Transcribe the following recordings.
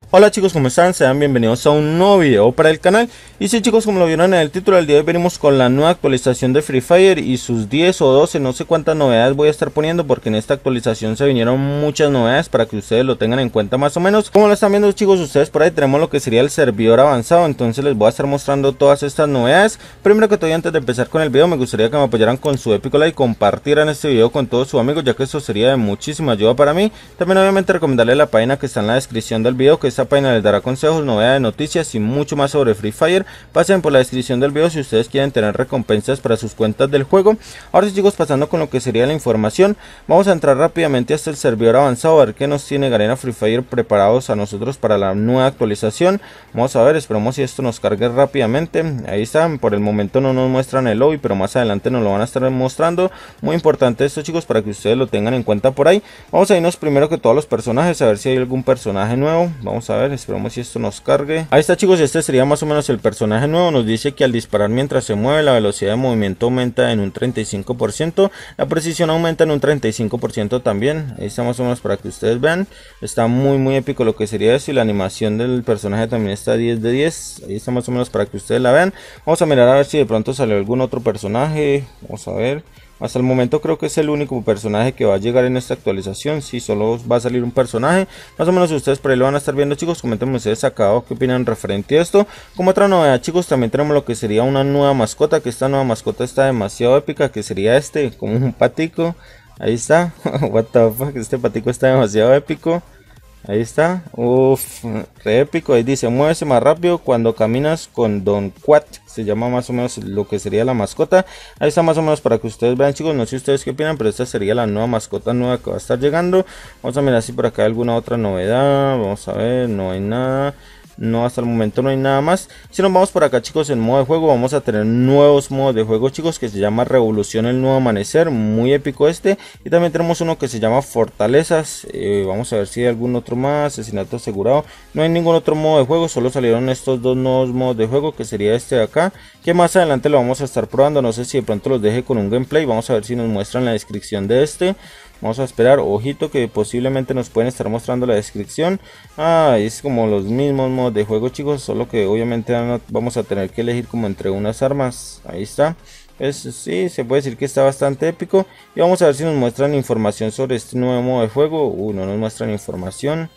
Hola chicos, ¿cómo están? Sean bienvenidos a un nuevo video para el canal. Y sí chicos, como lo vieron en el título, del día de hoy venimos con la nueva actualización de Free Fire y sus 10 o 12, no sé cuántas novedades voy a estar poniendo, porque en esta actualización se vinieron muchas novedades para que ustedes lo tengan en cuenta más o menos. Como lo están viendo chicos, ustedes por ahí tenemos lo que sería el servidor avanzado, entonces les voy a estar mostrando todas estas novedades. Primero que todo, antes de empezar con el video, me gustaría que me apoyaran con su épico like, compartieran este video con todos sus amigos, ya que esto sería de muchísima ayuda para mí. También obviamente recomendarles la página que está en la descripción del video, que esta página les dará consejos, novedades, noticias y mucho más sobre Free Fire. Pasen por la descripción del video si ustedes quieren tener recompensas para sus cuentas del juego. Ahora sí chicos, pasando con lo que sería la información, vamos a entrar rápidamente hasta el servidor avanzado, a ver qué nos tiene Garena Free Fire preparados a nosotros para la nueva actualización. Vamos a ver, esperamos si esto nos cargue rápidamente. Ahí está, por el momento no nos muestran el lobby, pero más adelante nos lo van a estar mostrando. Muy importante esto chicos, para que ustedes lo tengan en cuenta por ahí. Vamos a irnos primero que todos los personajes, a ver si hay algún personaje nuevo. Vamos a ver, esperamos si esto nos cargue. Ahí está chicos, este sería más o menos el personaje nuevo. Nos dice que al disparar mientras se mueve, la velocidad de movimiento aumenta en un 35%, la precisión aumenta en un 35% también. Ahí está más o menos para que ustedes vean. Está muy épico lo que sería eso, y la animación del personaje también está 10 de 10. Ahí está más o menos para que ustedes la vean. Vamos a mirar a ver si de pronto salió algún otro personaje. Vamos a ver. Hasta el momento creo que es el único personaje que va a llegar en esta actualización. Si solo va a salir un personaje, más o menos ustedes por ahí lo van a estar viendo chicos. Coméntenme ustedes acá abajo qué opinan referente a esto. Como otra novedad chicos, también tenemos lo que sería una nueva mascota, que esta nueva mascota está demasiado épica, que sería como un patico. Ahí está. What the fuck, este patico está demasiado épico. Ahí está, uff, re épico. Ahí dice, muévese más rápido cuando caminas con Don Quat. Se llama más o menos lo que sería la mascota. Ahí está más o menos para que ustedes vean chicos. No sé ustedes qué opinan, pero esta sería la nueva mascota nueva que va a estar llegando. Vamos a mirar si por acá hay alguna otra novedad. Vamos a ver, no hay nada. No, hasta el momento no hay nada más. Si nos vamos por acá chicos, en modo de juego vamos a tener nuevos modos de juego chicos, que se llama Revolución, el nuevo amanecer, muy épico este. Y también tenemos uno que se llama Fortalezas. Vamos a ver si hay algún otro más. Asesinato asegurado. No hay ningún otro modo de juego, solo salieron estos dos nuevos modos de juego, que sería este de acá, que más adelante lo vamos a estar probando. No sé si de pronto los deje con un gameplay. Vamos a ver si nos muestran la descripción de este. Vamos a esperar, ojito que posiblemente nos pueden estar mostrando la descripción. Es como los mismos modos de juego chicos, solo que obviamente vamos a tener que elegir como entre unas armas. Ahí está. Sí, se puede decir que está bastante épico. Y vamos a ver si nos muestran información sobre este nuevo modo de juego. No nos muestran información.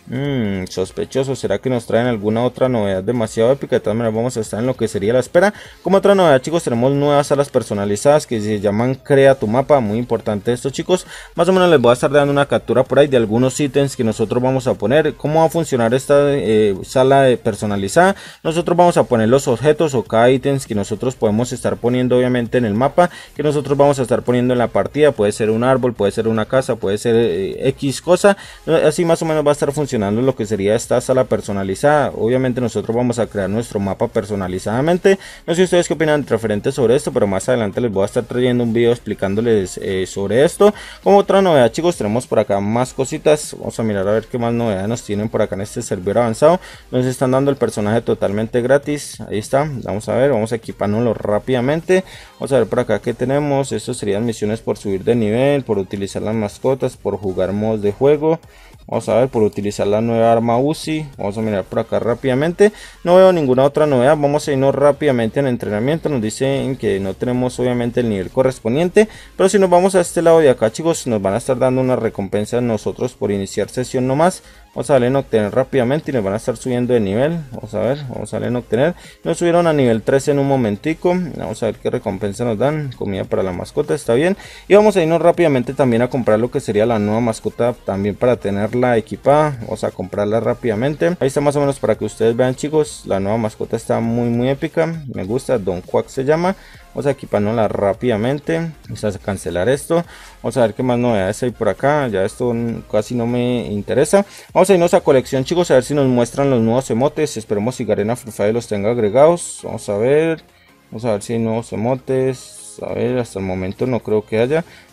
Sospechoso. ¿Será que nos traen alguna otra novedad demasiado épica? De todas maneras vamos a estar en lo que sería la espera. Como otra novedad chicos, tenemos nuevas salas personalizadas que se llaman Crea tu mapa. Muy importante esto chicos. Más o menos les voy a estar dando una captura por ahí de algunos ítems que nosotros vamos a poner. ¿Cómo va a funcionar esta sala personalizada? Nosotros vamos a poner los objetos o cada ítems que nosotros podemos estar poniendo obviamente en el mapa, que nosotros vamos a estar poniendo en la partida. Puede ser un árbol, puede ser una casa, puede ser X cosa. Así más o menos va a estar funcionando lo que sería esta sala personalizada. Obviamente nosotros vamos a crear nuestro mapa personalizadamente. No sé ustedes qué opinan referente sobre esto, pero más adelante les voy a estar trayendo un video explicándoles sobre esto. Como otra novedad chicos, tenemos por acá más cositas. Vamos a mirar a ver qué más novedades nos tienen por acá en este servidor avanzado. Nos están dando el personaje totalmente gratis. Ahí está, vamos a ver, vamos a equipárnoslo rápidamente. Vamos a ver por acá qué tenemos. Estos serían misiones por subir de nivel, por utilizar las mascotas, por jugar modos de juego. Vamos a ver, por utilizar la nueva arma Uzi. Vamos a mirar por acá rápidamente. No veo ninguna otra novedad. Vamos a irnos rápidamente en entrenamiento. Nos dicen que no tenemos obviamente el nivel correspondiente, pero si nos vamos a este lado de acá chicos, nos van a estar dando una recompensa a nosotros por iniciar sesión nomás. Vamos a darle en obtener rápidamente y nos van a estar subiendo de nivel. Vamos a ver, vamos a darle en obtener. Nos subieron a nivel 13 en un momentico. Vamos a ver qué recompensa nos dan. Comida para la mascota, está bien. Y vamos a irnos rápidamente también a comprar lo que sería la nueva mascota, también para tenerla equipada. Vamos a comprarla rápidamente. Ahí está más o menos para que ustedes vean chicos. La nueva mascota está muy épica. Me gusta, Don Quack se llama. Vamos a equipárnosla rápidamente. Vamos a cancelar esto. Vamos a ver qué más novedades hay por acá. Ya esto casi no me interesa. Vamos a irnos a colección chicos, a ver si nos muestran los nuevos emotes. Esperemos si Garena Free Fire los tenga agregados. Vamos a ver si hay nuevos emotes. A ver, hasta el momento no creo que haya.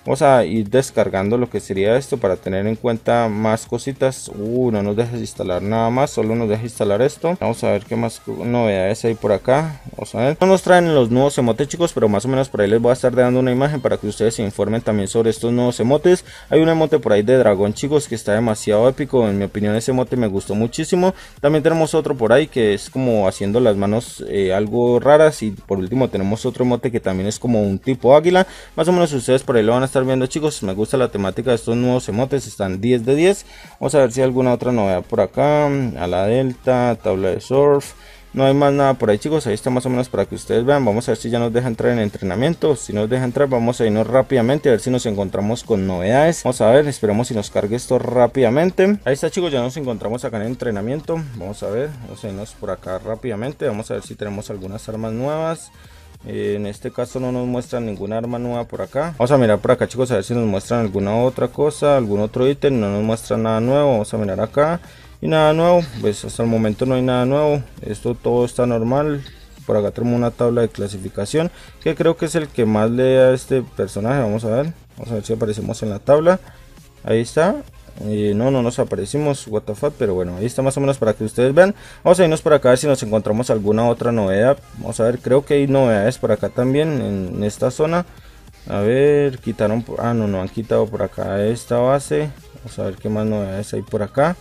Vamos a ir descargando lo que sería esto para tener en cuenta más cositas. No nos deja instalar nada más, solo nos deja instalar esto. Vamos a ver qué más novedades hay por acá. Vamos a ver. No nos traen los nuevos emotes, chicos, pero más o menos por ahí les voy a estar dando una imagen para que ustedes se informen también sobre estos nuevos emotes. Hay un emote por ahí de dragón, chicos, que está demasiado épico. En mi opinión ese emote me gustó muchísimo. También tenemos otro por ahí que es como haciendo las manos algo raras. Y por último tenemos otro emote que también es como un tipo águila. Más o menos ustedes por ahí lo van a estar viendo, chicos. Me gusta la temática de estos nuevos emotes, están 10 de 10. Vamos a ver si hay alguna otra novedad por acá. A la delta, tabla de surf. No hay más nada por ahí, chicos. Ahí está más o menos para que ustedes vean. Vamos a ver si ya nos deja entrar en entrenamiento. Si nos deja entrar, vamos a irnos rápidamente a ver si nos encontramos con novedades. Vamos a ver, esperemos si nos cargue esto rápidamente. Ahí está, chicos, ya nos encontramos acá en entrenamiento. Vamos a ver, vamos a irnos por acá rápidamente. Vamos a ver si tenemos algunas armas nuevas. En este caso no nos muestran ninguna arma nueva por acá. Vamos a mirar por acá, chicos, a ver si nos muestran alguna otra cosa, algún otro ítem. No nos muestran nada nuevo. Vamos a mirar acá y nada nuevo. Pues hasta el momento no hay nada nuevo. Esto todo está normal. Por acá tenemos una tabla de clasificación que creo que es el que más lee a este personaje. Vamos a ver si aparecemos en la tabla. Ahí está. No nos aparecimos, what the fuck, pero bueno, ahí está más o menos para que ustedes vean. Vamos a irnos por acá a ver si nos encontramos alguna otra novedad. Vamos a ver, creo que hay novedades por acá también en esta zona. A ver, quitaron, no han quitado por acá esta base. Vamos a ver qué más novedades hay por acá.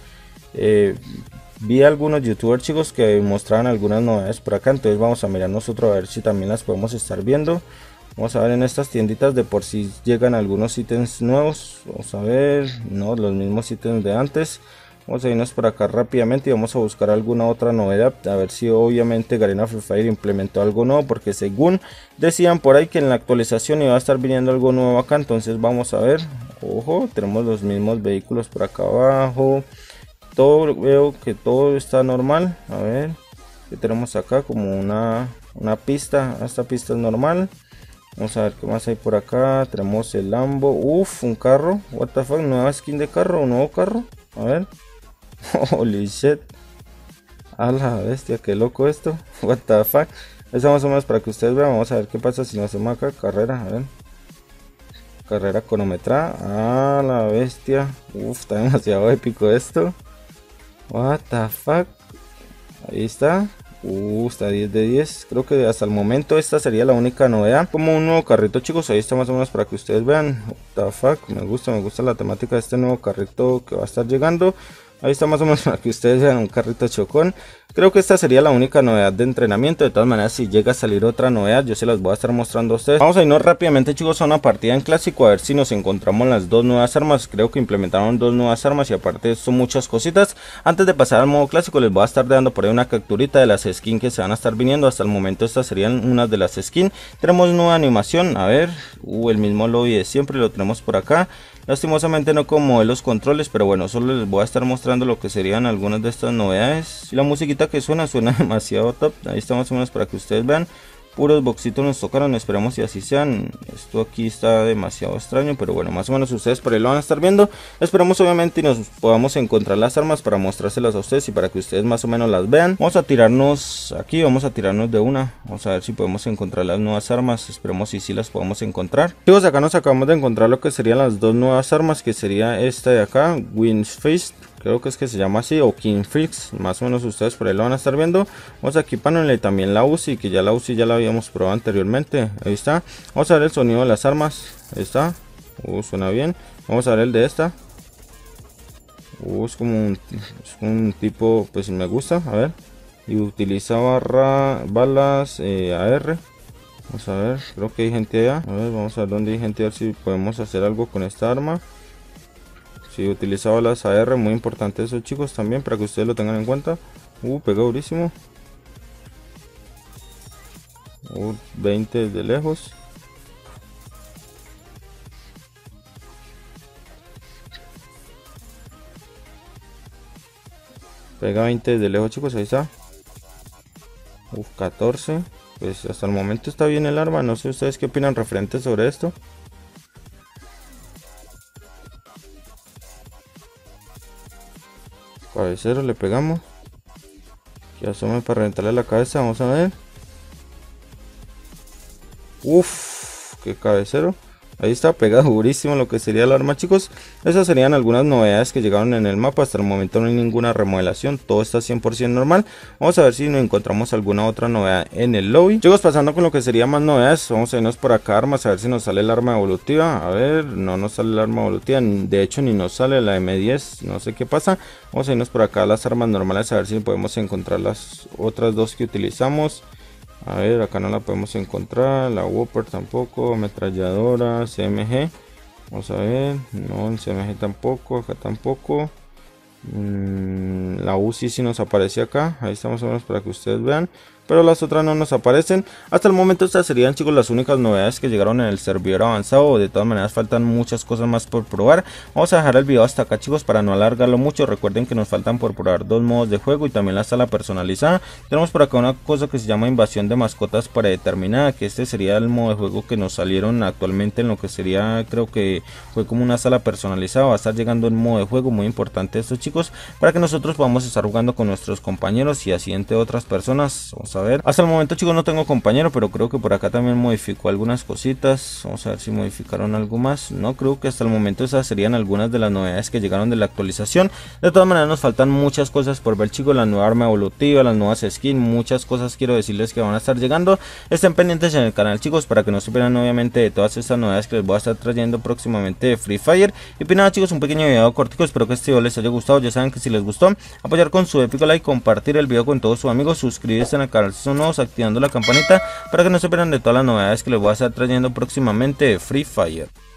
Vi algunos youtubers, chicos, que mostraban algunas novedades por acá, entonces vamos a mirar nosotros a ver si también las podemos estar viendo. Vamos a ver en estas tienditas de por si llegan algunos ítems nuevos. Vamos a ver, no, los mismos ítems de antes. Vamos a irnos por acá rápidamente y vamos a buscar alguna otra novedad. A ver si obviamente Garena Free Fire implementó algo nuevo, porque según decían por ahí que en la actualización iba a estar viniendo algo nuevo acá. Entonces vamos a ver. Ojo, tenemos los mismos vehículos por acá abajo. Todo, veo que todo está normal. A ver, que tenemos acá como una pista. Esta pista es normal. Vamos a ver qué más hay por acá. Tenemos el Lambo. Uff, un carro. What the fuck, nueva skin de carro, un nuevo carro. A ver. Holy shit. A la bestia, qué loco esto. What the fuck. Eso más o menos para que ustedes vean. Vamos a ver qué pasa si nos hacemos acá carrera. A ver. Carrera cronometrada. A la bestia. Uff, está demasiado épico esto. What the fuck. Ahí está. Está 10 de 10. Creo que hasta el momento esta sería la única novedad. Como un nuevo carrito, chicos. Ahí está más o menos para que ustedes vean. What the fuck. Me gusta la temática de este nuevo carrito que va a estar llegando. Ahí está más o menos para que ustedes vean un carrito chocón. Creo que esta sería la única novedad de entrenamiento. De todas maneras, si llega a salir otra novedad, yo se las voy a estar mostrando a ustedes. Vamos a irnos rápidamente, chicos, a una partida en clásico, a ver si nos encontramos las dos nuevas armas. Creo que implementaron dos nuevas armas y aparte son muchas cositas. Antes de pasar al modo clásico, les voy a estar dando por ahí una capturita de las skins que se van a estar viniendo. Hasta el momento estas serían unas de las skins. Tenemos nueva animación, a ver, el mismo lobby de siempre lo tenemos por acá. Lastimosamente no con modelos controles, pero bueno, solo les voy a estar mostrando lo que serían algunas de estas novedades. Y la musiquita que suena demasiado top. Ahí está más o menos para que ustedes vean. Puros boxitos nos tocaron, esperamos y así sean. Esto aquí está demasiado extraño, pero bueno, más o menos ustedes por ahí lo van a estar viendo. Esperamos obviamente y nos podamos encontrar las armas para mostrárselas a ustedes y para que ustedes más o menos las vean. Vamos a tirarnos aquí, vamos a tirarnos de una. Vamos a ver si podemos encontrar las nuevas armas. Esperemos y si las podemos encontrar. Chicos, acá nos acabamos de encontrar lo que serían las dos nuevas armas, que sería esta de acá, Windfist. Creo que es que se llama así, o King Freaks, más o menos ustedes por ahí lo van a estar viendo. Vamos a equiparle también la UCI, que ya la UCI ya la habíamos probado anteriormente. Ahí está. Vamos a ver el sonido de las armas. Ahí está. Suena bien. Vamos a ver el de esta. Es como un tipo, pues me gusta. A ver. Y utiliza balas AR. Vamos a ver, creo que hay gente allá. A ver, vamos a ver dónde hay gente, a ver si podemos hacer algo con esta arma. Si utilizaba las AR, muy importante eso, chicos, también para que ustedes lo tengan en cuenta. Pegó durísimo. 20 de lejos. Pega 20 de lejos, chicos, ahí está. 14. Pues hasta el momento está bien el arma. No sé ustedes qué opinan referente sobre esto. Cabecero le pegamos. Que asome para reventarle la cabeza. Vamos a ver. Qué cabecero. Ahí está pegado durísimo lo que sería el arma, chicos. Esas serían algunas novedades que llegaron en el mapa. Hasta el momento no hay ninguna remodelación, todo está 100% normal. Vamos a ver si nos encontramos alguna otra novedad en el lobby. Chicos, pasando con lo que sería más novedades, vamos a irnos por acá armas, a ver si nos sale el arma evolutiva. A ver, no nos sale el arma evolutiva, de hecho ni nos sale la M10, no sé qué pasa. Vamos a irnos por acá a las armas normales, a ver si podemos encontrar las otras dos que utilizamos. A ver, acá no la podemos encontrar, la Whopper tampoco, ametralladora, CMG. Vamos a ver, no, el CMG tampoco, acá tampoco. La UCI sí nos aparece acá, ahí estamos más o menos para que ustedes vean. Pero las otras no nos aparecen. Hasta el momento estas serían, chicos, las únicas novedades que llegaron en el servidor avanzado. De todas maneras faltan muchas cosas más por probar. Vamos a dejar el video hasta acá, chicos, para no alargarlo mucho. Recuerden que nos faltan por probar 2 modos de juego y también la sala personalizada. Tenemos por acá una cosa que se llama invasión de mascotas predeterminada, que este sería el modo de juego que nos salieron actualmente en lo que sería, creo que fue como una sala personalizada. Va a estar llegando en modo de juego, muy importante esto, chicos, para que nosotros podamos estar jugando con nuestros compañeros y así entre otras personas. Vamos a ver, hasta el momento, chicos, no tengo compañero, pero creo que por acá también modificó algunas cositas. Vamos a ver si modificaron algo más. No, creo que hasta el momento esas serían algunas de las novedades que llegaron de la actualización. De todas maneras nos faltan muchas cosas por ver, chicos, la nueva arma evolutiva, las nuevas skins, muchas cosas quiero decirles que van a estar llegando. Estén pendientes en el canal, chicos, para que no se pierdan obviamente de todas estas novedades que les voy a estar trayendo próximamente de Free Fire. Y pues nada, chicos, un pequeño video cortico, espero que este video les haya gustado. Ya saben que si les gustó, apoyar con su épico like, compartir el video con todos sus amigos, suscribirse en el canal si son nuevos, activando la campanita para que no se pierdan de todas las novedades que les voy a estar trayendo próximamente de Free Fire.